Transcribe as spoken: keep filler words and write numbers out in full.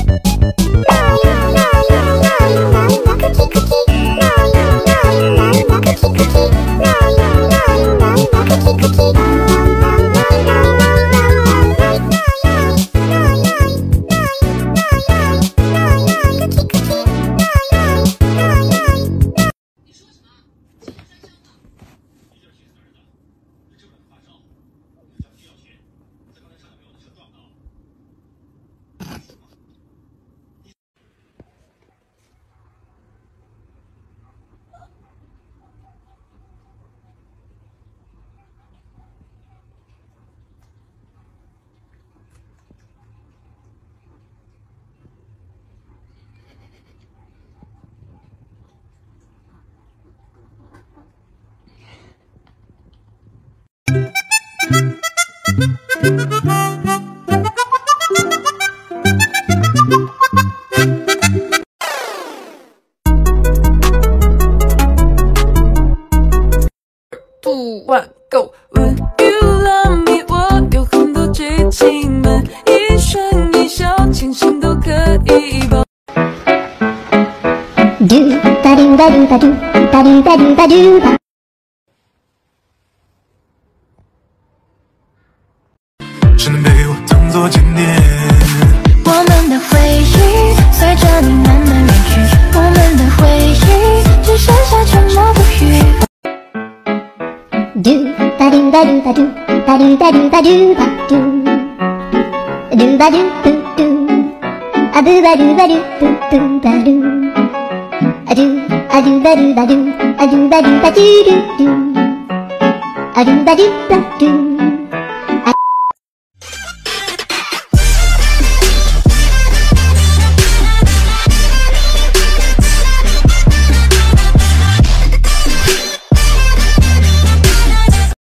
Two, one, go. Would you love me？ 我有很多剧情们，一颦一笑，轻声都可以抱。 Do ba do ba do ba do ba do ba do ba do ba。 只能被我当作经典。 我们的回忆随着你慢慢远去，我们的回忆只剩下沉默不语。 Do ba do ba do ba do ba do ba do ba do ba do do ba do do do a do ba do ba do do do ba do a do a do ba do ba do a do ba do ba do do do a do ba do ba do